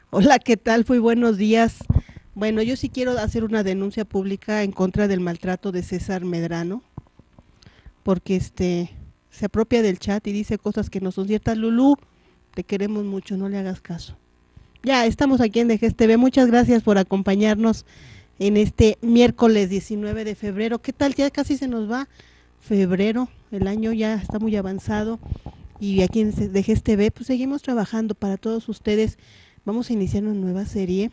Hola, ¿qué tal? Muy buenos días. Bueno, yo sí quiero hacer una denuncia pública en contra del maltrato de César Medrano, porque se apropia del chat y dice cosas que no son ciertas. Lulú, te queremos mucho, no le hagas caso. Ya, estamos aquí en Dejes TV. Muchas gracias por acompañarnos en este miércoles 19 de febrero. ¿Qué tal? Ya casi se nos va febrero, el año ya está muy avanzado y aquí en Dejes TV pues seguimos trabajando para todos ustedes. Vamos a iniciar una nueva serie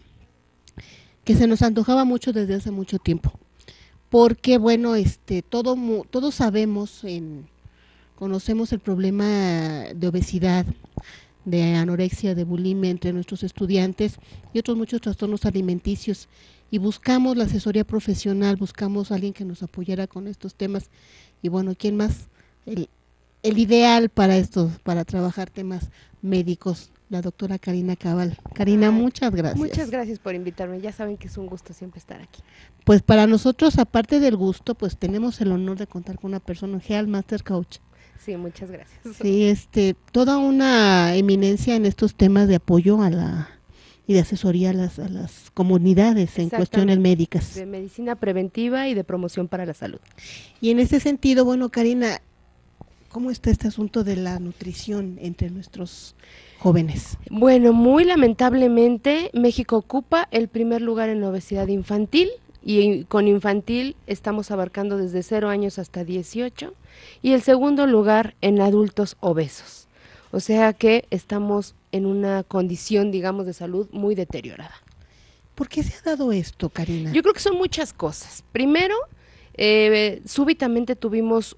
que se nos antojaba mucho desde hace mucho tiempo. Porque bueno, todos sabemos, conocemos el problema de obesidad, de anorexia, de bulimia entre nuestros estudiantes y otros muchos trastornos alimenticios, y buscamos la asesoría profesional, buscamos a alguien que nos apoyara con estos temas. Y bueno, ¿quién más? El, el ideal para esto, para trabajar temas médicos, la doctora Karina Cabal. Karina, Ay, muchas muchas gracias. gracias por invitarme. Ya saben que es un gusto siempre estar aquí. Pues para nosotros, aparte del gusto, pues tenemos el honor de contar con una persona, Health Master Coach. Sí, muchas gracias. Sí, toda una eminencia en estos temas de apoyo a la y de asesoría a las comunidades en cuestiones Exactamente. médicas. De medicina preventiva y de promoción para la salud. Y en ese sentido, bueno, Karina, ¿cómo está este asunto de la nutrición entre nuestros jóvenes? Bueno, muy lamentablemente México ocupa el primer lugar en obesidad infantil y con infantil estamos abarcando desde 0 años hasta 18 y el segundo lugar en adultos obesos. O sea que estamos en una condición, digamos, de salud muy deteriorada. ¿Por qué se ha dado esto, Karina? Yo creo que son muchas cosas. Primero, súbitamente tuvimos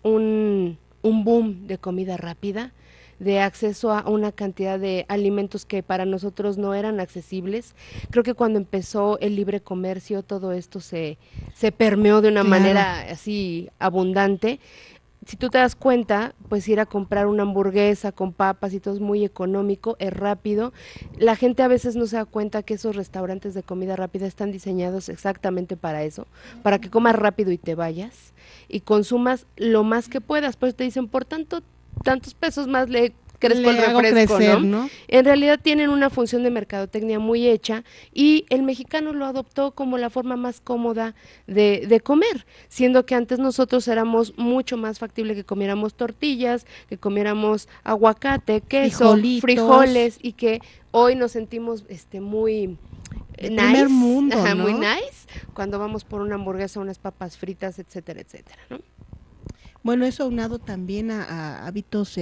un boom de comida rápida, de acceso a una cantidad de alimentos que para nosotros no eran accesibles. Creo que cuando empezó el libre comercio, todo esto se permeó de una Claro. manera así abundante. Si tú te das cuenta, pues ir a comprar una hamburguesa con papas y todo es muy económico, es rápido. La gente a veces no se da cuenta que esos restaurantes de comida rápida están diseñados exactamente para eso, para que comas rápido y te vayas y consumas lo más que puedas. Pues te dicen, por tantos pesos más le crezco el Le hago refresco, crecer, ¿no? ¿no? En realidad tienen una función de mercadotecnia muy hecha y el mexicano lo adoptó como la forma más cómoda de comer, siendo que antes nosotros éramos mucho más factible que comiéramos tortillas, que comiéramos aguacate, queso, Frijolitos, frijoles y que hoy nos sentimos muy de primer nice, mundo, ajá, muy ¿no? nice, cuando vamos por una hamburguesa, unas papas fritas, etcétera, etcétera, ¿no? Bueno, eso aunado también a hábitos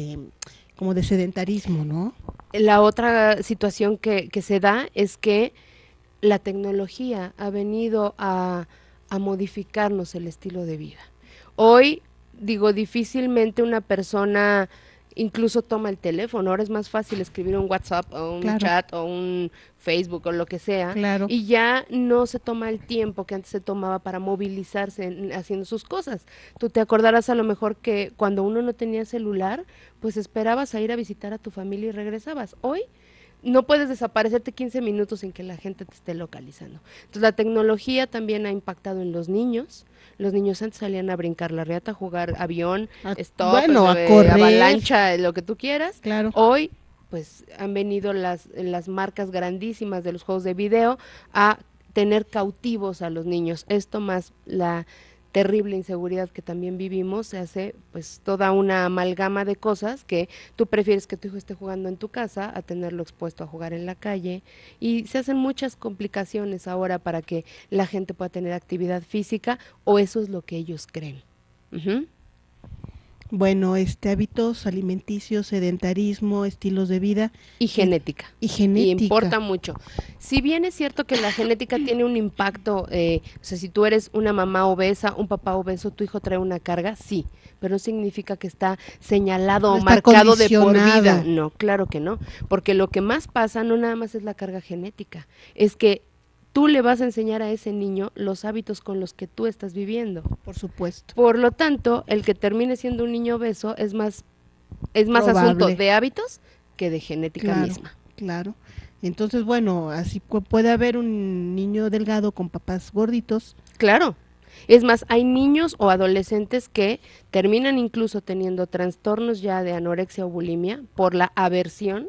como de sedentarismo, ¿no? La otra situación que se da es que la tecnología ha venido a modificarnos el estilo de vida. Hoy, digo, difícilmente una persona incluso toma el teléfono. Ahora es más fácil escribir un WhatsApp o un Claro, chat o un Facebook o lo que sea claro. y ya no se toma el tiempo que antes se tomaba para movilizarse haciendo sus cosas. Tú te acordarás a lo mejor que cuando uno no tenía celular, pues esperabas a ir a visitar a tu familia y regresabas. Hoy no puedes desaparecerte 15 minutos sin que la gente te esté localizando. Entonces la tecnología también ha impactado en los niños. Los niños antes salían a brincar la reata, a jugar avión, stop, Bueno, a correr, avalancha, lo que tú quieras. claro. Hoy pues han venido las marcas grandísimas de los juegos de video a tener cautivos a los niños. Esto más la terrible inseguridad que también vivimos, se hace pues toda una amalgama de cosas que tú prefieres que tu hijo esté jugando en tu casa a tenerlo expuesto a jugar en la calle y se hacen muchas complicaciones ahora para que la gente pueda tener actividad física o eso es lo que ellos creen. Ujú. Bueno, hábitos alimenticios, sedentarismo, estilos de vida Y y, genética. y Y genética. importa mucho. Si bien es cierto que la genética tiene un impacto, o sea, si tú eres una mamá obesa, un papá obeso, tu hijo trae una carga, sí, pero no significa que está señalado No o está marcado de por vida. condicionado. No, claro que no, porque lo que más pasa no nada más es la carga genética, es que tú le vas a enseñar a ese niño los hábitos con los que tú estás viviendo. Por supuesto. Por lo tanto, el que termine siendo un niño obeso es más asunto Probable. de hábitos que de genética Claro, misma. claro. Entonces, bueno, así puede haber un niño delgado con papás gorditos. Claro. Es más, hay niños o adolescentes que terminan incluso teniendo trastornos ya de anorexia o bulimia por la aversión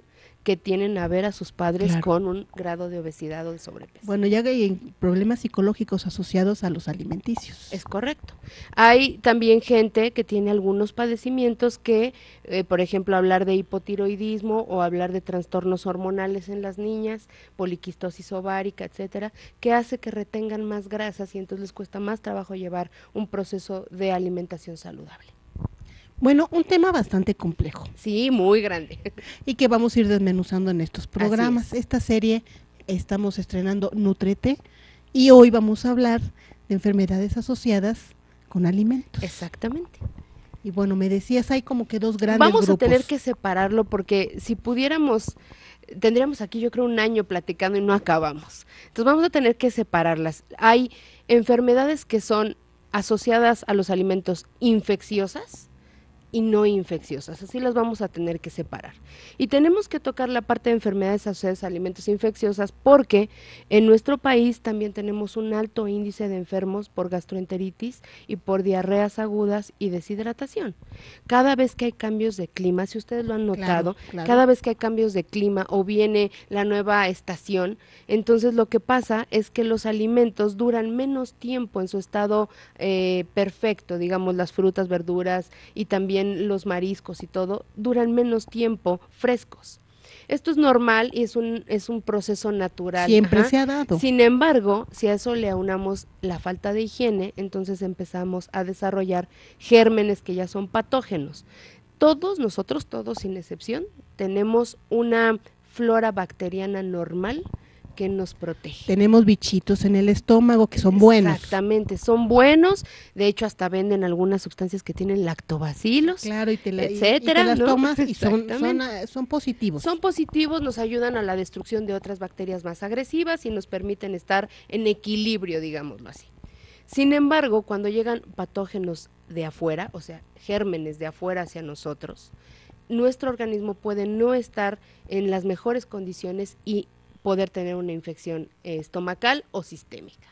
que tienen a ver a sus padres Claro. con un grado de obesidad o de sobrepeso. Bueno, ya hay problemas psicológicos asociados a los alimenticios. Es correcto. Hay también gente que tiene algunos padecimientos que, por ejemplo, hablar de hipotiroidismo o hablar de trastornos hormonales en las niñas, poliquistosis ovárica, etcétera, que hace que retengan más grasas y entonces les cuesta más trabajo llevar un proceso de alimentación saludable. Bueno, un tema bastante complejo Sí, muy grande. y que vamos a ir desmenuzando en estos programas. Así es. Esta serie estamos estrenando Nútrete y hoy vamos a hablar de enfermedades asociadas con alimentos. Exactamente. Y bueno, me decías, hay como que dos grandes Vamos grupos. a tener que separarlo porque si pudiéramos, tendríamos aquí yo creo un año platicando y no acabamos. Entonces vamos a tener que separarlas. Hay enfermedades que son asociadas a los alimentos infecciosas y no infecciosas, así las vamos a tener que separar. Y tenemos que tocar la parte de enfermedades asociadas a alimentos infecciosas porque en nuestro país también tenemos un alto índice de enfermos por gastroenteritis y por diarreas agudas y deshidratación. Cada vez que hay cambios de clima, si ustedes lo han notado, Claro. cada vez que hay cambios de clima o viene la nueva estación, entonces lo que pasa es que los alimentos duran menos tiempo en su estado perfecto, digamos las frutas, verduras y también los mariscos y todo, duran menos tiempo frescos. Esto es normal y es un proceso natural. Siempre se ha dado. Sin embargo, si a eso le aunamos la falta de higiene, entonces empezamos a desarrollar gérmenes que ya son patógenos. Todos nosotros, todos sin excepción, tenemos una flora bacteriana normal que nos protege. Tenemos bichitos en el estómago que son buenos. Exactamente, son buenos. De hecho, hasta venden algunas sustancias que tienen lactobacilos, Claro, etcétera, y te las ¿no? tomas y Exactamente. son positivos. Son positivos, nos ayudan a la destrucción de otras bacterias más agresivas y nos permiten estar en equilibrio, digámoslo así. Sin embargo, cuando llegan patógenos de afuera, o sea, gérmenes de afuera hacia nosotros, nuestro organismo puede no estar en las mejores condiciones y poder tener una infección estomacal o sistémica.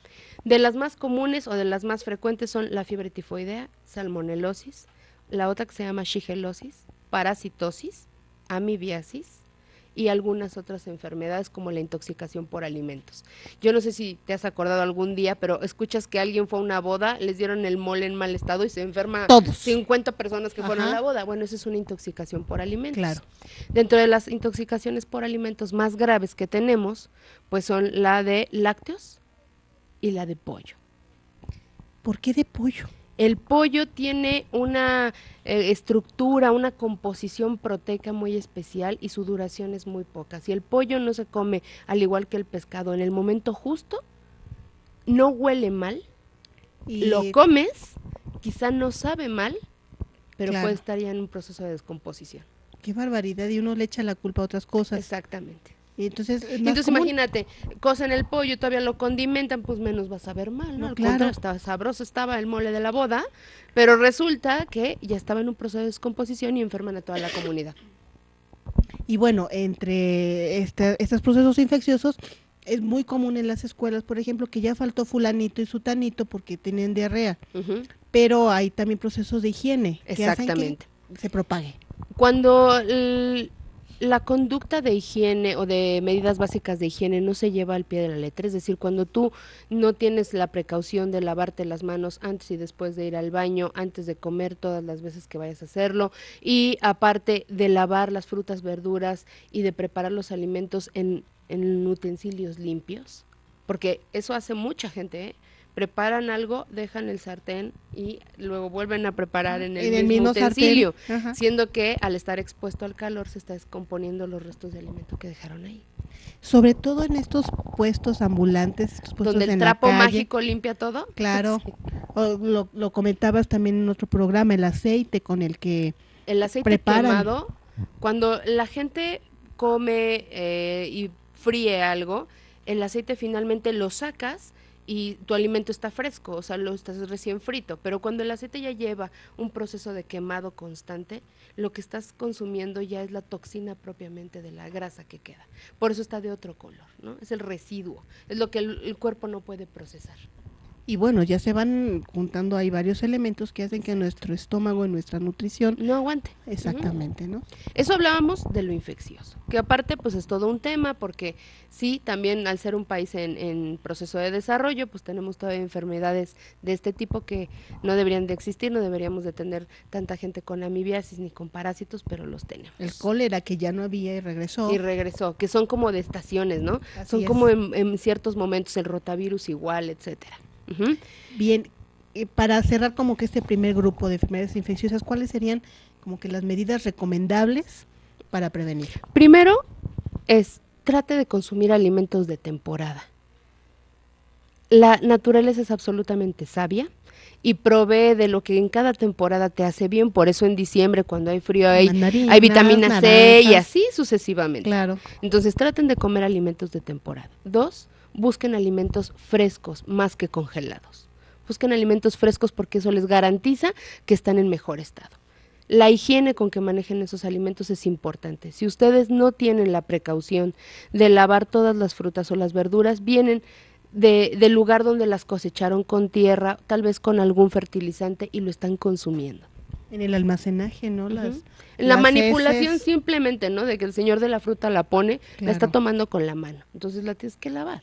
De las más comunes o de las más frecuentes son la fiebre tifoidea, salmonelosis, la otra que se llama shigelosis, parasitosis, amibiasis y algunas otras enfermedades como la intoxicación por alimentos. Yo no sé si te has acordado algún día, pero escuchas que alguien fue a una boda, les dieron el mole en mal estado y se enferma todos. 50 personas que fueron a la boda. Bueno, eso es una intoxicación por alimentos. Claro. Dentro de las intoxicaciones por alimentos más graves que tenemos, pues son la de lácteos y la de pollo. ¿Por qué de pollo? El pollo tiene una estructura, una composición proteica muy especial y su duración es muy poca. Si el pollo no se come al igual que el pescado en el momento justo, no huele mal, lo comes, quizá no sabe mal, pero Claro. puede estar ya en un proceso de descomposición. Qué barbaridad, y uno le echa la culpa a otras cosas. Exactamente. Y entonces, Entonces imagínate, cocen el pollo, todavía lo condimentan, pues menos va a saber mal, ¿no? Al contrario, estaba sabroso, estaba el mole de la boda, pero resulta que ya estaba en un proceso de descomposición y enferman a toda la comunidad. Y bueno, entre estos procesos infecciosos, es muy común en las escuelas, por ejemplo, que ya faltó fulanito y sutanito porque tienen diarrea, pero hay también procesos de higiene que hacen que se propague. Cuando la conducta de higiene o de medidas básicas de higiene no se lleva al pie de la letra, es decir, cuando tú no tienes la precaución de lavarte las manos antes y después de ir al baño, antes de comer todas las veces que vayas a hacerlo, y aparte de lavar las frutas, verduras y de preparar los alimentos en utensilios limpios, porque eso hace mucha gente, ¿eh? Preparan algo, dejan el sartén y luego vuelven a preparar en el mismo utensilio, siendo que al estar expuesto al calor se está descomponiendo los restos de alimento que dejaron ahí. Sobre todo en estos puestos ambulantes, estos puestos donde el trapo mágico limpia todo. Claro, sí. Lo comentabas también en otro programa, el aceite con el que el aceite preparan. Quemado, cuando la gente come y fríe algo, el aceite finalmente lo sacas y tu alimento está fresco, o sea, lo estás recién frito, pero cuando el aceite ya lleva un proceso de quemado constante, lo que estás consumiendo ya es la toxina propiamente de la grasa que queda. Por eso está de otro color, ¿no? Es el residuo, es lo que el cuerpo no puede procesar. Y bueno, ya se van juntando ahí varios elementos que hacen que nuestro estómago y nuestra nutrición no aguante. exactamente, ¿no? Eso hablábamos de lo infeccioso, que aparte pues es todo un tema porque sí, también al ser un país en proceso de desarrollo, pues tenemos todavía enfermedades de este tipo que no deberían de existir, no deberíamos de tener tanta gente con amibiasis ni con parásitos, pero los tenemos. El cólera que ya no había y regresó. Y regresó, que son como de estaciones, ¿no? Así son es. como en ciertos momentos, el rotavirus igual, etcétera. Bien, para cerrar como que este primer grupo de enfermedades infecciosas, ¿cuáles serían como que las medidas recomendables para prevenir? Primero trate de consumir alimentos de temporada. La naturaleza es absolutamente sabia y provee de lo que en cada temporada te hace bien, por eso en diciembre cuando hay frío hay vitamina naranjas, C y así sucesivamente. Claro. Entonces traten de comer alimentos de temporada. 2, busquen alimentos frescos más que congelados. Busquen alimentos frescos porque eso les garantiza que están en mejor estado. La higiene con que manejen esos alimentos es importante. Si ustedes no tienen la precaución de lavar todas las frutas o las verduras, vienen del lugar donde las cosecharon con tierra, tal vez con algún fertilizante y lo están consumiendo. En el almacenaje, ¿no? La manipulación simplemente, ¿no? De que el señor de la fruta la pone, claro, la está tomando con la mano. Entonces la tienes que lavar.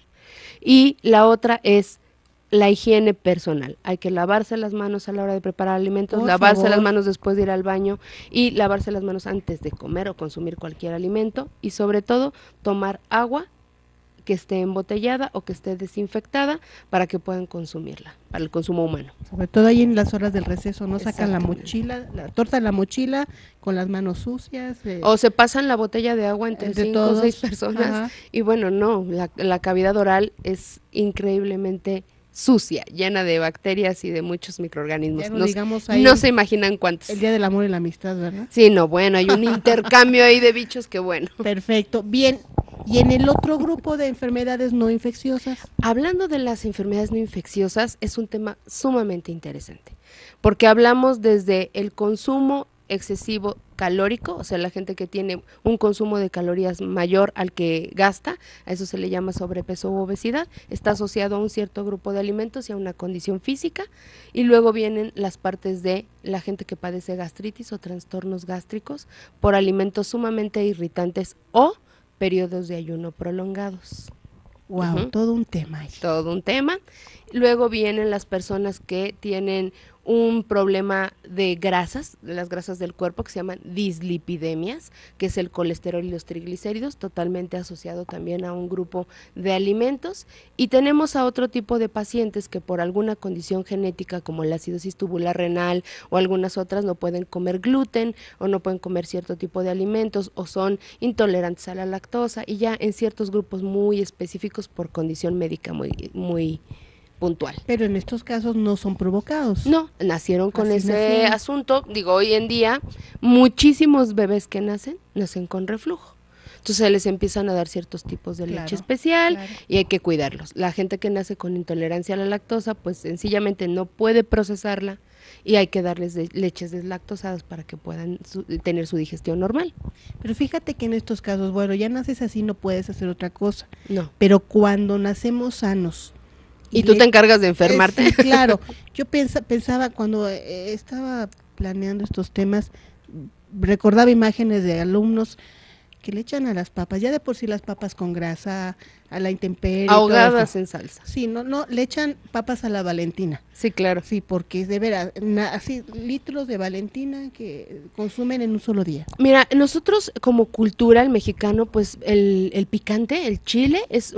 Y la otra es la higiene personal. Hay que lavarse las manos a la hora de preparar alimentos, por lavarse favor, las manos después de ir al baño y lavarse las manos antes de comer o consumir cualquier alimento y sobre todo tomar agua que esté embotellada o que esté desinfectada para que puedan consumirla, para el consumo humano. Sobre todo ahí en las horas del receso, ¿no? Sacan la mochila, la torta de la mochila con las manos sucias. O se pasan la botella de agua entre 5 o 6 personas. Ajá. Y bueno, no, la cavidad oral es increíblemente sucia, llena de bacterias y de muchos microorganismos. No se imaginan cuántos. El Día del Amor y la Amistad, ¿verdad? Sí, no, bueno, hay un intercambio ahí de bichos que bueno. Perfecto, bien. Y en el otro grupo de enfermedades no infecciosas. Hablando de las enfermedades no infecciosas, es un tema sumamente interesante, porque hablamos desde el consumo excesivo calórico, o sea, la gente que tiene un consumo de calorías mayor al que gasta, a eso se le llama sobrepeso u obesidad, está asociado a un cierto grupo de alimentos y a una condición física, y luego vienen las partes de la gente que padece gastritis o trastornos gástricos por alimentos sumamente irritantes o periodos de ayuno prolongados. Wow, todo un tema ahí. Todo un tema. Luego vienen las personas que tienen un problema de grasas, de las grasas del cuerpo, que se llaman dislipidemias, que es el colesterol y los triglicéridos, totalmente asociado también a un grupo de alimentos. Y tenemos a otro tipo de pacientes que por alguna condición genética, como la acidosis tubular renal o algunas otras, no pueden comer gluten o no pueden comer cierto tipo de alimentos o son intolerantes a la lactosa, y ya en ciertos grupos muy específicos por condición médica muy puntual. Pero en estos casos no son provocados. No, nacieron con ese asunto. Digo, hoy en día muchísimos bebés que nacen con reflujo. Entonces se les empiezan a dar ciertos tipos de leche especial y hay que cuidarlos. La gente que nace con intolerancia a la lactosa, pues sencillamente no puede procesarla y hay que darles leches deslactosadas para que puedan tener su digestión normal. Pero fíjate que en estos casos, bueno, ya naces así, no puedes hacer otra cosa. No. Pero cuando nacemos sanos, ¿Y tú te encargas de enfermarte? Sí, claro. Yo pensaba cuando estaba planeando estos temas, recordaba imágenes de alumnos que le echan a las papas, ya de por sí las papas con grasa, a la intemperie. Ahogadas en salsa. Sí, no, le echan papas a la Valentina. Sí, claro. Sí, porque es de veras, así litros de Valentina que consumen en un solo día. Mira, nosotros como cultura, el mexicano, pues el picante, el chile, es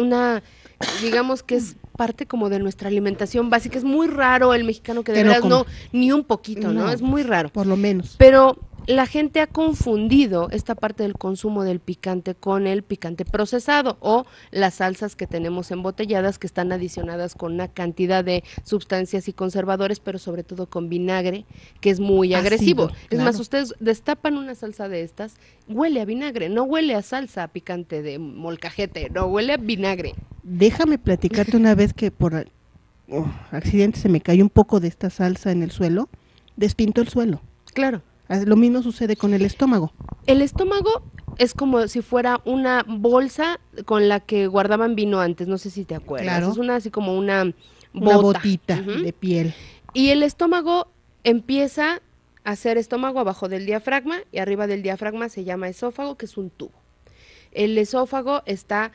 digamos que es parte como de nuestra alimentación básica. Es muy raro el mexicano que de veras no, ni un poquito, ¿no? Es muy raro. Por lo menos. Pero la gente ha confundido esta parte del consumo del picante con el picante procesado o las salsas que tenemos embotelladas que están adicionadas con una cantidad de sustancias y conservadores, pero sobre todo con vinagre, que es muy agresivo. Claro. Es más, ustedes destapan una salsa de estas, huele a vinagre, no huele a salsa picante de molcajete, no huele a vinagre. Déjame platicarte una vez que por accidente se me cayó un poco de esta salsa en el suelo, despintó el suelo. Claro. Lo mismo sucede con el estómago. El estómago es como si fuera una bolsa con la que guardaban vino antes, no sé si te acuerdas. Claro. Es así como una una bota. botita de piel. Y el estómago empieza a hacer estómago abajo del diafragma y arriba del diafragma se llama esófago, que es un tubo. El esófago está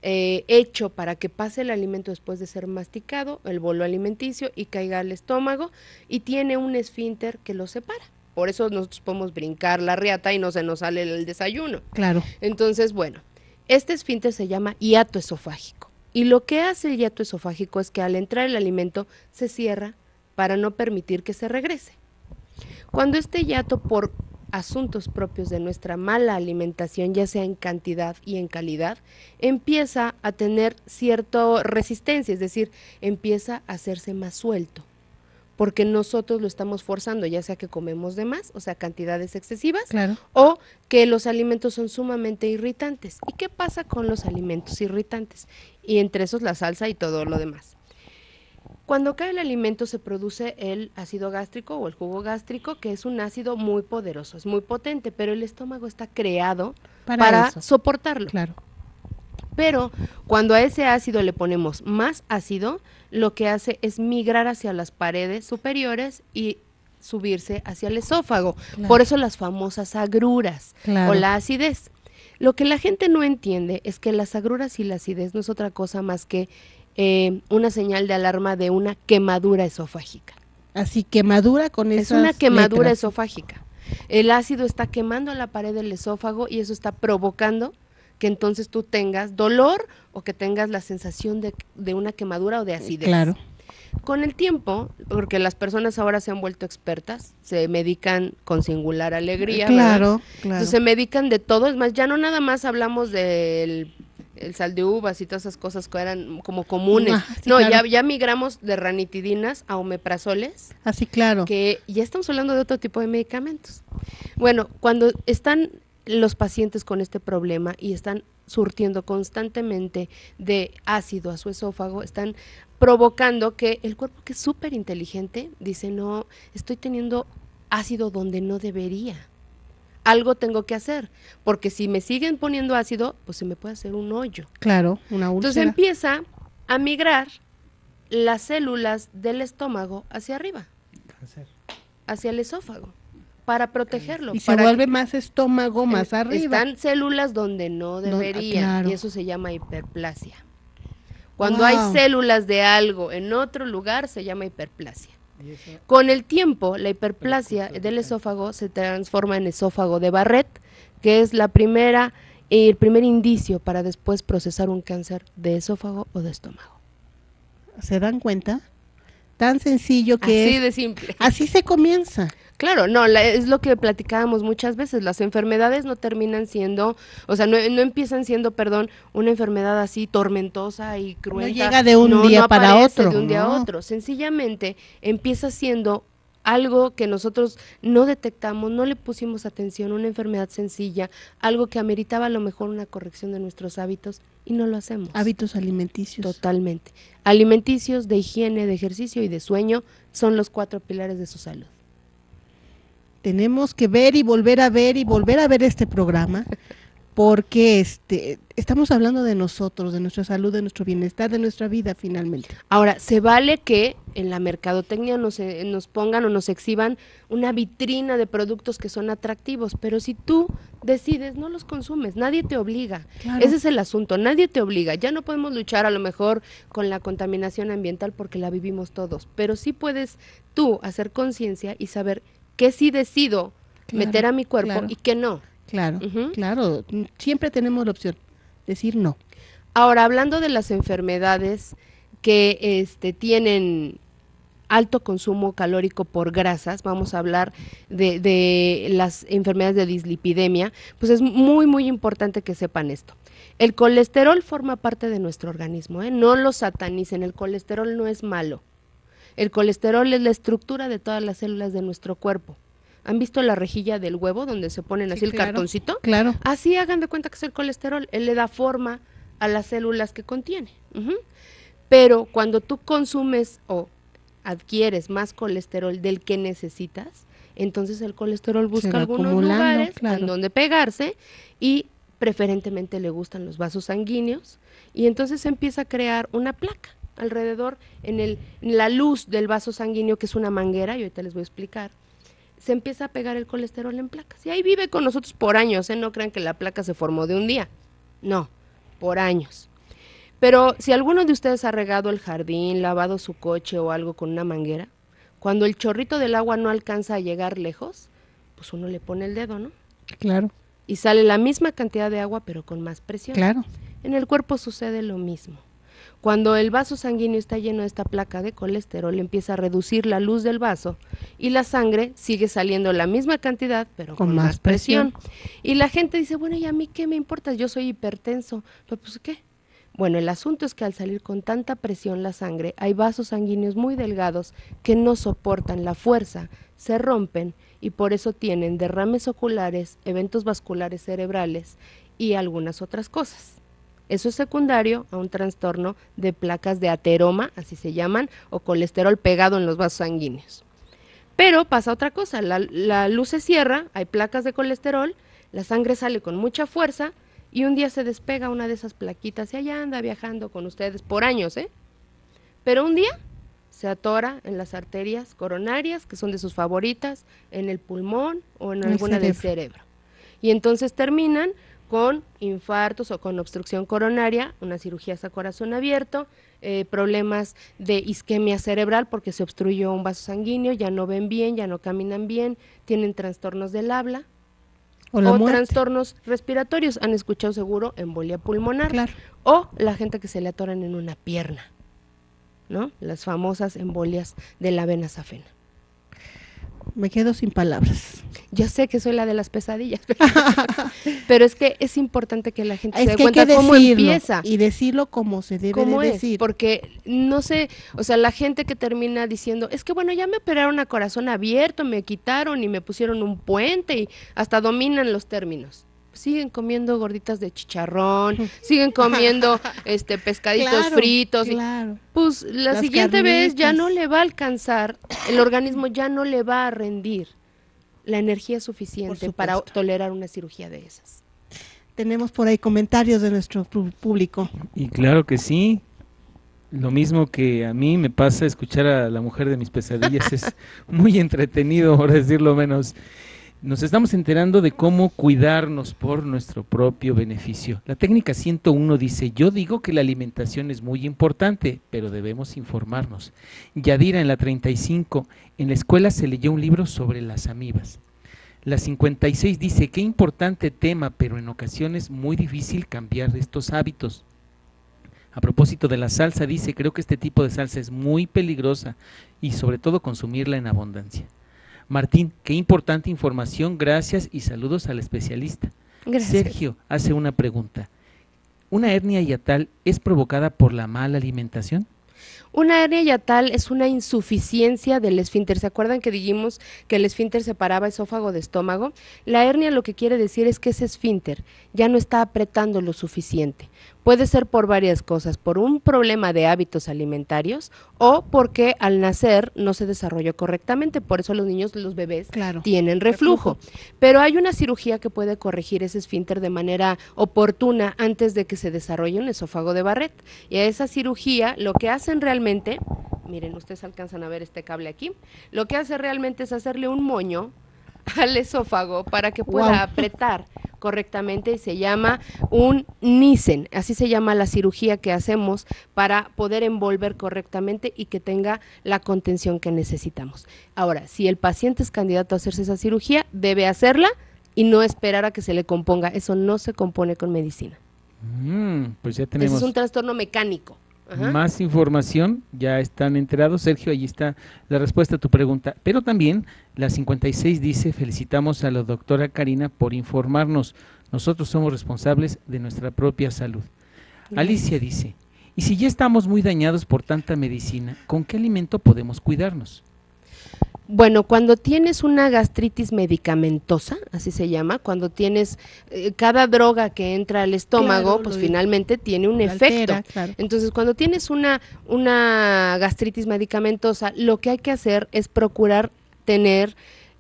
hecho para que pase el alimento después de ser masticado, el bolo alimenticio, y caiga al estómago, y tiene un esfínter que lo separa. Por eso nosotros podemos brincar la riata y no se nos sale el desayuno. Claro. Entonces, bueno, este esfínter se llama hiato esofágico. Y lo que hace el hiato esofágico es que al entrar el alimento se cierra para no permitir que se regrese. Cuando este hiato, por asuntos propios de nuestra mala alimentación, ya sea en cantidad y en calidad, empieza a tener cierta resistencia, es decir, empieza a hacerse más suelto, porque nosotros lo estamos forzando, ya sea que comemos de más, o sea, cantidades excesivas, Claro. o que los alimentos son sumamente irritantes. ¿Y qué pasa con los alimentos irritantes? Y entre esos la salsa y todo lo demás. Cuando cae el alimento se produce el ácido gástrico o el jugo gástrico, que es un ácido muy poderoso, es muy potente, pero el estómago está creado para soportarlo. Claro. Pero cuando a ese ácido le ponemos más ácido, lo que hace es migrar hacia las paredes superiores y subirse hacia el esófago. Claro. Por eso las famosas agruras, Claro. o la acidez. Lo que la gente no entiende es que las agruras y la acidez no es otra cosa más que una señal de alarma de una quemadura esofágica. Así, quemadura con esas Es una quemadura letras. esofágica. El ácido está quemando la pared del esófago y eso está provocando que entonces tú tengas dolor o que tengas la sensación de una quemadura o de acidez. Claro. Con el tiempo, porque las personas ahora se han vuelto expertas, se medican con singular alegría, Claro, ¿verdad? claro. Entonces se medican de todo, es más, ya no nada más hablamos del el sal de uvas y todas esas cosas que eran como comunes. Sí, No, claro. ya migramos de ranitidinas a omeprazoles, Así, claro. que ya estamos hablando de otro tipo de medicamentos. Bueno, cuando están los pacientes con este problema y están surtiendo constantemente de ácido a su esófago, están provocando que el cuerpo, que es súper inteligente, dice, no, estoy teniendo ácido donde no debería. Algo tengo que hacer, porque si me siguen poniendo ácido, pues se me puede hacer un hoyo. Claro, una úlcera. Entonces empieza a migrar las células del estómago hacia arriba, hacia el esófago, para protegerlo. Y se para vuelve más estómago, más arriba. Están células donde no deberían, claro. y eso se llama hiperplasia. Cuando Wow. hay células de algo en otro lugar, se llama hiperplasia. Con el tiempo, la hiperplasia del esófago se transforma en esófago de Barrett, que es el primer indicio para después procesar un cáncer de esófago o de estómago. ¿Se dan cuenta? Tan sencillo que Así es. de simple. Así se comienza. Claro, no, es lo que platicábamos muchas veces, las enfermedades no terminan siendo, o sea, no empiezan siendo, perdón, una enfermedad así tormentosa y cruenta. No llega de un día para aparece otro. de un día a No. otro, sencillamente empieza siendo algo que nosotros no detectamos, no le pusimos atención, una enfermedad sencilla, algo que ameritaba a lo mejor una corrección de nuestros hábitos y no lo hacemos. Hábitos alimenticios. Totalmente. Alimenticios, de higiene, de ejercicio y de sueño son los 4 pilares de su salud. Tenemos que ver y volver a ver y volver a ver este programa, porque estamos hablando de nosotros, de nuestra salud, de nuestro bienestar, de nuestra vida finalmente. Ahora, se vale que en la mercadotecnia nos pongan o nos exhiban una vitrina de productos que son atractivos, pero si tú decides, no los consumes, nadie te obliga. Claro. Ese es el asunto, nadie te obliga. Ya no podemos luchar a lo mejor con la contaminación ambiental porque la vivimos todos, pero sí puedes tú hacer conciencia y saber qué sí decido Claro, meter a mi cuerpo claro. y qué no. Claro, Ujú. claro. Siempre tenemos la opción, decir no. Ahora, hablando de las enfermedades que tienen alto consumo calórico por grasas, vamos a hablar de las enfermedades de dislipidemia, pues es muy, muy importante que sepan esto. El colesterol forma parte de nuestro organismo, no lo satanicen, el colesterol no es malo. El colesterol es la estructura de todas las células de nuestro cuerpo. ¿Han visto la rejilla del huevo donde se ponen así el claro, cartoncito? Claro. Así hagan de cuenta que es el colesterol, él le da forma a las células que contiene. Ujú. Pero cuando tú consumes o adquieres más colesterol del que necesitas, entonces el colesterol busca va algunos acumulando, lugares claro. en donde pegarse y preferentemente le gustan los vasos sanguíneos y entonces se empieza a crear una placa. alrededor, en la luz del vaso sanguíneo, que es una manguera, y ahorita les voy a explicar, se empieza a pegar el colesterol en placas. Y ahí vive con nosotros por años, ¿eh? No crean que la placa se formó de un día. No, por años. Pero si alguno de ustedes ha regado el jardín, lavado su coche o algo con una manguera, cuando el chorrito del agua no alcanza a llegar lejos, pues uno le pone el dedo, ¿no? Claro. Y sale la misma cantidad de agua, pero con más presión. Claro. En el cuerpo sucede lo mismo. Cuando el vaso sanguíneo está lleno de esta placa de colesterol, empieza a reducir la luz del vaso y la sangre sigue saliendo la misma cantidad, pero con más presión. Y la gente dice, bueno, ¿y a mí qué me importa? Yo soy hipertenso. Pero, pues, ¿qué? Bueno, el asunto es que al salir con tanta presión la sangre, hay vasos sanguíneos muy delgados que no soportan la fuerza, se rompen y por eso tienen derrames oculares, eventos vasculares cerebrales y algunas otras cosas. Eso es secundario a un trastorno de placas de ateroma, así se llaman, o colesterol pegado en los vasos sanguíneos. Pero pasa otra cosa, la luz se cierra, hay placas de colesterol, la sangre sale con mucha fuerza y un día se despega una de esas plaquitas y allá anda viajando con ustedes por años, ¿eh? Pero un día se atora en las arterias coronarias, que son de sus favoritas, en el pulmón o en alguna del cerebro. Y entonces terminan con infartos o con obstrucción coronaria, una cirugía a corazón abierto, problemas de isquemia cerebral porque se obstruyó un vaso sanguíneo, ya no ven bien, ya no caminan bien, tienen trastornos del habla o trastornos respiratorios. Han escuchado seguro embolia pulmonar, claro, o la gente que se le atoran en una pierna, ¿no? Las famosas embolias de la vena safena. Me quedo sin palabras. Yo sé que soy la de las pesadillas, pero es que es importante que la gente se dé cuenta cómo empieza. Y decirlo como se debe de decir. Porque no sé, o sea, la gente que termina diciendo, es que bueno, ya me operaron a corazón abierto, me quitaron y me pusieron un puente y hasta dominan los términos. Siguen comiendo gorditas de chicharrón, siguen comiendo pescaditos claro, fritos. Claro. Pues la siguiente vez ya no le va a alcanzar, el organismo ya no le va a rendir la energía suficiente para tolerar una cirugía de esas. Tenemos por ahí comentarios de nuestro público. Y claro que sí. Lo mismo que a mí me pasa escuchar a la mujer de mis pesadillas, es muy entretenido, por decirlo menos. Nos estamos enterando de cómo cuidarnos por nuestro propio beneficio. La técnica 101 dice, yo digo que la alimentación es muy importante, pero debemos informarnos. Yadira en la 35, en la escuela se leyó un libro sobre las amibas. La 56 dice, qué importante tema, pero en ocasiones muy difícil cambiar estos hábitos. A propósito de la salsa, dice, creo que este tipo de salsa es muy peligrosa y sobre todo consumirla en abundancia. Martín, qué importante información, gracias y saludos al especialista. Gracias. Sergio hace una pregunta. ¿Una hernia hiatal es provocada por la mala alimentación? Una hernia hiatal es una insuficiencia del esfínter. ¿Se acuerdan que dijimos que el esfínter separaba esófago de estómago? La hernia lo que quiere decir es que ese esfínter ya no está apretando lo suficiente. Puede ser por varias cosas, por un problema de hábitos alimentarios o porque al nacer no se desarrolló correctamente, por eso los niños, los bebés, claro, tienen reflujo. Pero hay una cirugía que puede corregir ese esfínter de manera oportuna antes de que se desarrolle un esófago de Barrett. Y a esa cirugía lo que hacen realmente, miren, ustedes alcanzan a ver este cable aquí, lo que hace realmente es hacerle un moño al esófago para que pueda apretar correctamente y se llama un Nissen, así se llama la cirugía que hacemos para poder envolver correctamente y que tenga la contención que necesitamos. Ahora, si el paciente es candidato a hacerse esa cirugía, debe hacerla y no esperar a que se le componga, eso no se compone con medicina. Pues ya tenemos. Ese es un trastorno mecánico. Ajá. Más información, ya están enterados. Sergio, ahí está la respuesta a tu pregunta. Pero también la 56 dice, felicitamos a la doctora Karina por informarnos. Nosotros somos responsables de nuestra propia salud. Gracias. Alicia dice, y si ya estamos muy dañados por tanta medicina, ¿con qué alimento podemos cuidarnos? Bueno, cuando tienes una gastritis medicamentosa, así se llama, cuando tienes cada droga que entra al estómago, claro, pues finalmente tiene un efecto. Altera, claro. Entonces, cuando tienes una gastritis medicamentosa, lo que hay que hacer es procurar tener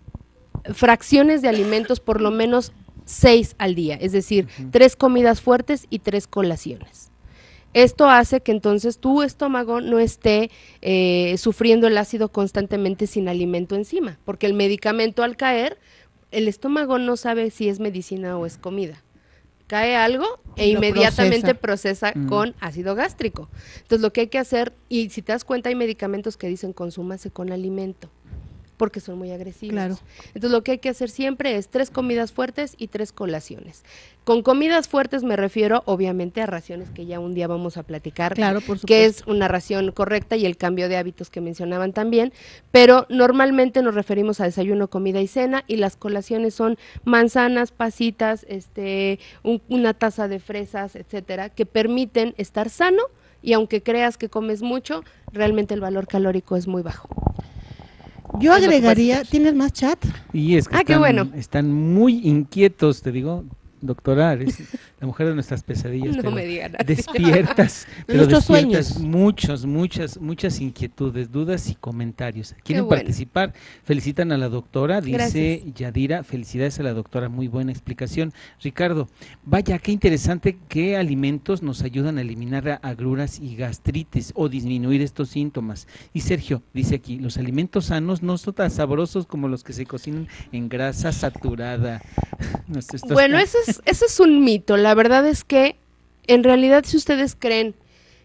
fracciones de alimentos por lo menos 6 al día, es decir, 3 comidas fuertes y 3 colaciones. Esto hace que entonces tu estómago no esté sufriendo el ácido constantemente sin alimento encima, porque el medicamento al caer, el estómago no sabe si es medicina o es comida. Cae algo e Lo inmediatamente procesa Mm. con ácido gástrico. Entonces lo que hay que hacer, y si te das cuenta hay medicamentos que dicen consúmase con alimento, porque son muy agresivos. Claro. Entonces lo que hay que hacer siempre es 3 comidas fuertes y 3 colaciones. Con comidas fuertes me refiero obviamente a raciones que ya un día vamos a platicar, Claro, por supuesto. que es una ración correcta y el cambio de hábitos que mencionaban también, pero normalmente nos referimos a desayuno, comida y cena, y las colaciones son manzanas, pasitas, una taza de fresas, etcétera, que permiten estar sano, y aunque creas que comes mucho, realmente el valor calórico es muy bajo. Yo Es lo que puedes agregaría, hacer. ¿tienes más chat? Y es que Ah, qué bueno. están muy inquietos, te digo, doctora, eres la mujer de nuestras pesadillas, No pero me digan así. despiertas, pero nuestros despiertas sueños. muchas inquietudes, dudas y comentarios. ¿Quieren bueno. participar? Felicitan a la doctora, dice Gracias. Yadira, felicidades a la doctora, muy buena explicación. Ricardo, vaya, qué interesante qué alimentos nos ayudan a eliminar agruras y gastritis o disminuir estos síntomas. Y Sergio dice aquí, los alimentos sanos no son tan sabrosos como los que se cocinan en grasa saturada. Bueno, eso es un mito. La verdad es que, en realidad, si ustedes creen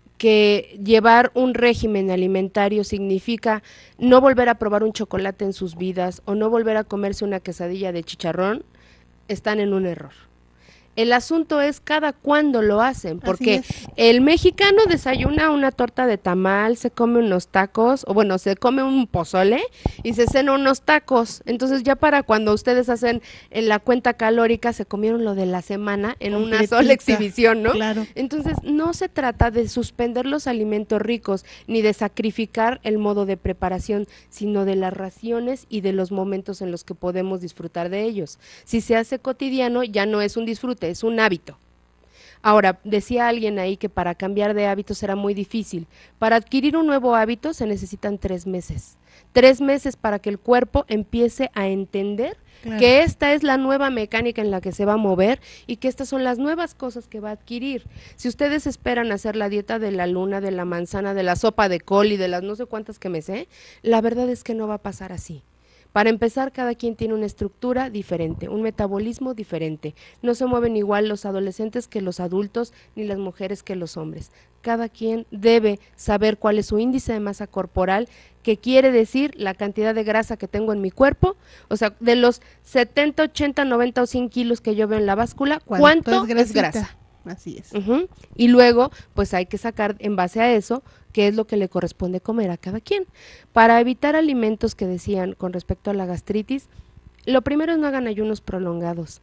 que llevar un régimen alimentario significa no volver a probar un chocolate en sus vidas o no volver a comerse una quesadilla de chicharrón, están en un error. El asunto es cada cuándo lo hacen, porque el mexicano desayuna una torta de tamal, se come unos tacos, o bueno, se come un pozole y se cena unos tacos. Entonces ya para cuando ustedes hacen la cuenta calórica, se comieron lo de la semana en una sola exhibición, ¿no? Claro. Entonces no se trata de suspender los alimentos ricos, ni de sacrificar el modo de preparación, sino de las raciones y de los momentos en los que podemos disfrutar de ellos. Si se hace cotidiano, ya no es un disfrute, es un hábito. Ahora, decía alguien ahí que para cambiar de hábito será muy difícil. Para adquirir un nuevo hábito se necesitan 3 meses. 3 meses para que el cuerpo empiece a entender que esta es la nueva mecánica en la que se va a mover y que estas son las nuevas cosas que va a adquirir. Si ustedes esperan hacer la dieta de la luna, de la manzana, de la sopa de col y de las no sé cuántas que me sé, la verdad es que no va a pasar así. Para empezar, cada quien tiene una estructura diferente, un metabolismo diferente. No se mueven igual los adolescentes que los adultos, ni las mujeres que los hombres. Cada quien debe saber cuál es su índice de masa corporal, que quiere decir la cantidad de grasa que tengo en mi cuerpo. O sea, de los 70, 80, 90 o 100 kilos que yo veo en la báscula, ¿cuánto es grasa? Así es. Y luego, pues hay que sacar en base a eso qué es lo que le corresponde comer a cada quien. Para evitar alimentos que decían con respecto a la gastritis, lo primero es no hagan ayunos prolongados.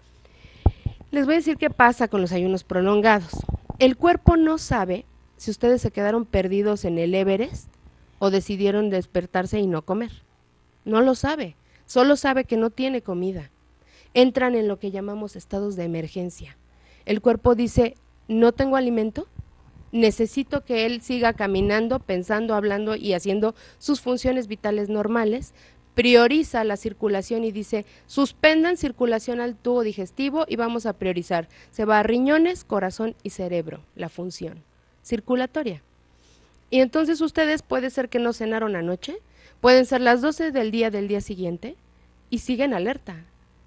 Les voy a decir qué pasa con los ayunos prolongados. El cuerpo no sabe si ustedes se quedaron perdidos en el Everest o decidieron despertarse y no comer. No lo sabe, solo sabe que no tiene comida. Entran en lo que llamamos estados de emergencia. El cuerpo dice, no tengo alimento, necesito que él siga caminando, pensando, hablando y haciendo sus funciones vitales normales, prioriza la circulación y dice, suspendan circulación al tubo digestivo y vamos a priorizar. Se va a riñones, corazón y cerebro, la función circulatoria. Y entonces ustedes puede ser que no cenaron anoche, pueden ser las 12 del día siguiente y siguen alerta.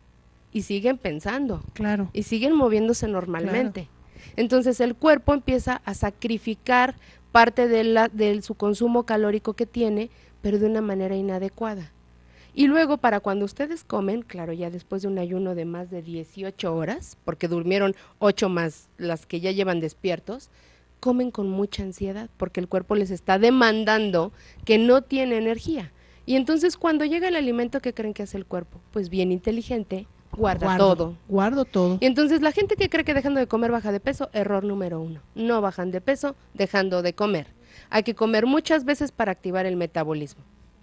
Y siguen pensando, Claro. y siguen moviéndose normalmente. Entonces el cuerpo empieza a sacrificar parte de su consumo calórico que tiene, pero de una manera inadecuada. Y luego para cuando ustedes comen, claro, ya después de un ayuno de más de 18 horas, porque durmieron 8 más las que ya llevan despiertos, comen con mucha ansiedad, porque el cuerpo les está demandando que no tiene energía. Y entonces cuando llega el alimento, ¿qué creen que hace el cuerpo? Pues bien inteligente, guardo todo. Y entonces la gente que cree que dejando de comer baja de peso, error número 1. No bajan de peso dejando de comer. Hay que comer muchas veces para activar el metabolismo.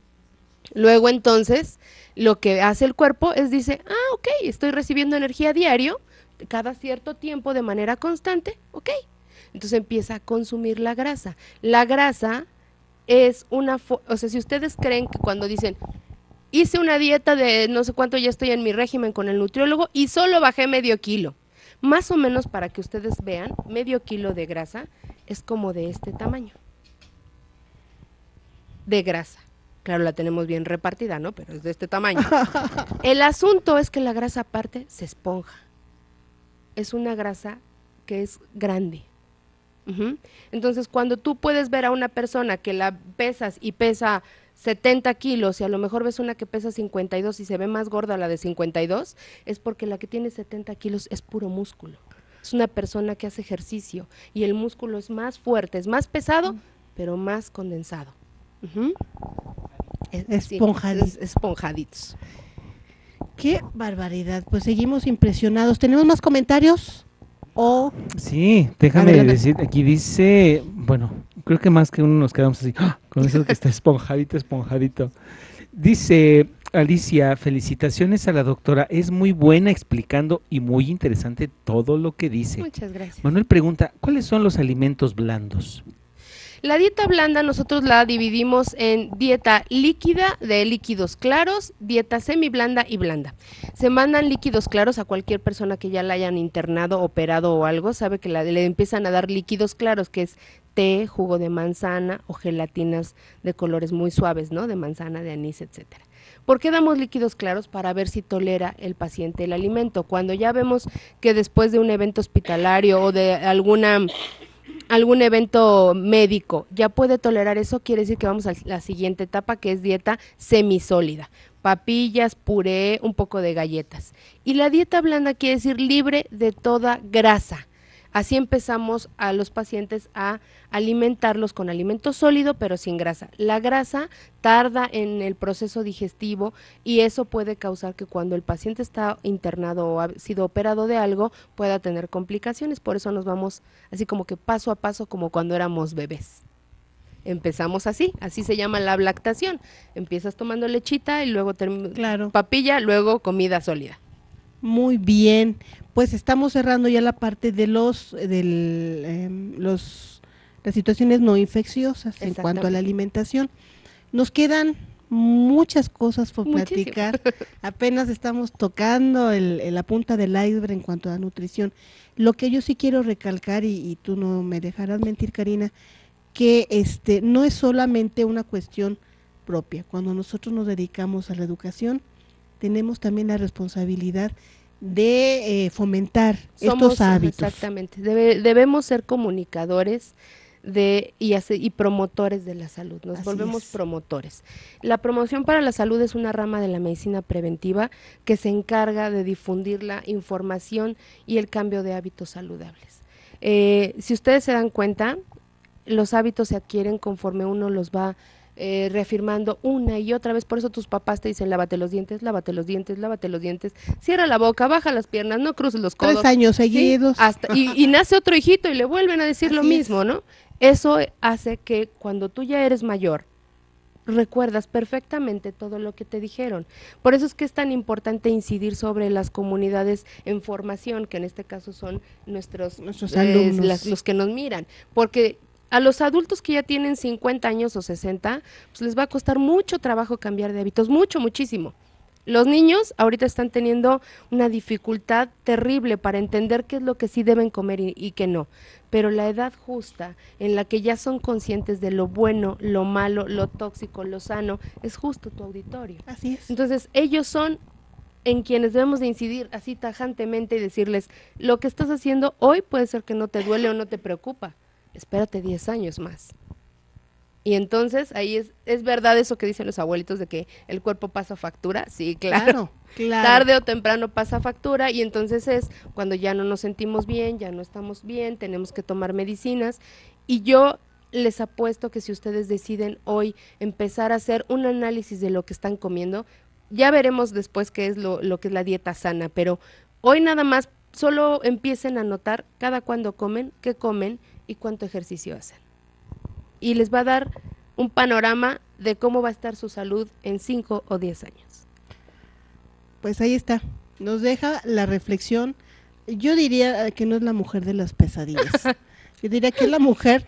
Luego entonces lo que hace el cuerpo es dice, ok, estoy recibiendo energía diario, cada cierto tiempo de manera constante, ok. Entonces empieza a consumir la grasa. La grasa es o sea, si ustedes creen que cuando dicen, hice una dieta de no sé cuánto, ya estoy en mi régimen con el nutriólogo y solo bajé medio kilo. Más o menos para que ustedes vean, medio kilo de grasa es como de este tamaño de grasa. Claro, la tenemos bien repartida, ¿no? Pero es de este tamaño. El asunto es que la grasa aparte se esponja. Es una grasa que es grande. Entonces, cuando tú puedes ver a una persona que la pesas y pesa 70 kilos y a lo mejor ves una que pesa 52 y se ve más gorda la de 52, es porque la que tiene 70 kilos es puro músculo. Es una persona que hace ejercicio y el músculo es más fuerte, es más pesado, pero más condensado. Esponjaditos. Esponjaditos. Qué barbaridad. Pues seguimos impresionados. ¿Tenemos más comentarios? Sí, déjame Adelante. decir, aquí dice, bueno, creo que más que uno nos quedamos así, con eso que está esponjadito, esponjadito. Dice Alicia, felicitaciones a la doctora, es muy buena explicando y muy interesante todo lo que dice. Muchas gracias. Manuel pregunta, ¿cuáles son los alimentos blandos? La dieta blanda nosotros la dividimos en dieta líquida de líquidos claros, dieta semiblanda y blanda. Se mandan líquidos claros a cualquier persona que ya la hayan internado, operado o algo, sabe que le empiezan a dar líquidos claros, que es té, jugo de manzana o gelatinas de colores muy suaves, ¿no? De manzana, de anís, etcétera. ¿Por qué damos líquidos claros? Para ver si tolera el paciente el alimento. Cuando ya vemos que después de un evento hospitalario o de algún evento médico ya puede tolerar eso, quiere decir que vamos a la siguiente etapa, que es dieta semisólida. Papillas, puré, un poco de galletas. Y la dieta blanda quiere decir libre de toda grasa. Así empezamos a los pacientes a alimentarlos con alimento sólido, pero sin grasa. La grasa tarda en el proceso digestivo y eso puede causar que cuando el paciente está internado o ha sido operado de algo, pueda tener complicaciones. Por eso nos vamos así como que paso a paso, como cuando éramos bebés. Empezamos así se llama la lactación. Empiezas tomando lechita y luego Claro. papilla, luego comida sólida. Muy bien, pues estamos cerrando ya la parte de las situaciones no infecciosas en cuanto a la alimentación. Nos quedan muchas cosas por platicar. Apenas estamos tocando la punta del iceberg en cuanto a la nutrición. Lo que yo sí quiero recalcar, y tú no me dejarás mentir, Karina, que no es solamente una cuestión propia. Cuando nosotros nos dedicamos a la educación, tenemos también la responsabilidad de fomentar estos hábitos. Exactamente, debemos ser comunicadores y promotores de la salud, nos volvemos promotores. La promoción para la salud es una rama de la medicina preventiva que se encarga de difundir la información y el cambio de hábitos saludables. Si ustedes se dan cuenta, los hábitos se adquieren conforme uno los va reafirmando una y otra vez. Por eso tus papás te dicen lávate los dientes, lávate los dientes, lávate los dientes, cierra la boca, baja las piernas, no cruces los codos. 3 años seguidos. ¿sí? Y nace otro hijito y le vuelven a decir lo mismo, ¿no? Eso hace que cuando tú ya eres mayor, recuerdas perfectamente todo lo que te dijeron. Por eso es que es tan importante incidir sobre las comunidades en formación, que en este caso son nuestros alumnos, los que nos miran, porque a los adultos que ya tienen 50 años o 60, pues les va a costar mucho trabajo cambiar de hábitos, muchísimo. Los niños ahorita están teniendo una dificultad terrible para entender qué es lo que sí deben comer y qué no. Pero la edad justa, en la que ya son conscientes de lo bueno, lo malo, lo tóxico, lo sano, es justo tu auditorio. Así es. Entonces, ellos son en quienes debemos de incidir así tajantemente y decirles, lo que estás haciendo hoy puede ser que no te duele o no te preocupa. Espérate 10 años más. Y entonces ahí es verdad eso que dicen los abuelitos de que el cuerpo pasa factura. Sí, claro. Tarde o temprano pasa factura y entonces es cuando ya no nos sentimos bien, ya no estamos bien, tenemos que tomar medicinas. Y yo les apuesto que si ustedes deciden hoy empezar a hacer un análisis de lo que están comiendo, ya veremos después qué es lo que es la dieta sana, pero hoy nada más solo empiecen a notar cada cuándo comen, qué comen y cuánto ejercicio hacen. Y les va a dar un panorama de cómo va a estar su salud en 5 o 10 años. Pues ahí está, nos deja la reflexión. Yo diría que no es la mujer de las pesadillas, yo diría que es la mujer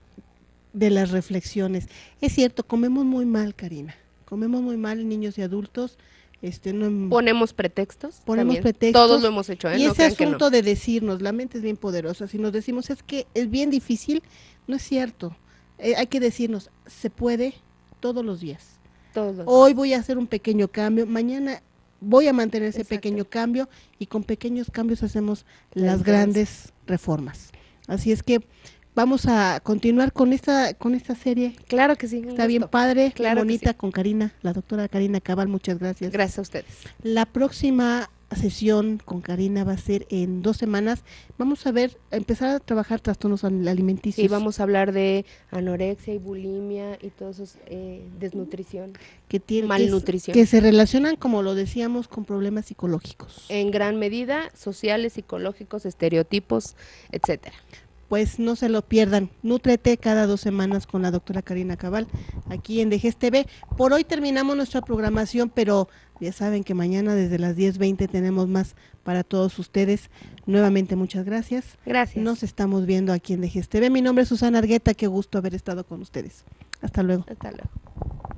de las reflexiones. Es cierto, comemos muy mal, Karina, comemos muy mal niños y adultos, No, ponemos pretextos. ponemos también. pretextos. Todos lo hemos hecho, ¿eh? Y No ese crean que no. asunto de decirnos, la mente es bien poderosa, si nos decimos es que es bien difícil, no es cierto. Hay que decirnos, se puede todos los días. Todos los Hoy voy a hacer un pequeño cambio, mañana voy a mantener ese Exacto. pequeño cambio y con pequeños cambios hacemos La las diferencia. grandes reformas. Así es que vamos a continuar con esta serie. Claro que sí. un Está bien gusto. padre, Claro que bonita, sí. con Karina, la doctora Karina Cabal, muchas gracias. Gracias a ustedes. La próxima sesión con Karina va a ser en 2 semanas. Vamos a empezar a trabajar trastornos alimenticios. Sí, vamos a hablar de anorexia y bulimia y todos esos, desnutrición, malnutrición. Que se relacionan, como lo decíamos, con problemas psicológicos. En gran medida, sociales, psicológicos, estereotipos, etcétera. Pues no se lo pierdan. Nútrete cada 2 semanas con la doctora Karina Cabal, aquí en Dejes TV. Por hoy terminamos nuestra programación, pero ya saben que mañana desde las 10:20 tenemos más para todos ustedes. Nuevamente, muchas gracias. Gracias. Nos estamos viendo aquí en Dejes TV. Mi nombre es Susana Argueta, qué gusto haber estado con ustedes. Hasta luego. Hasta luego.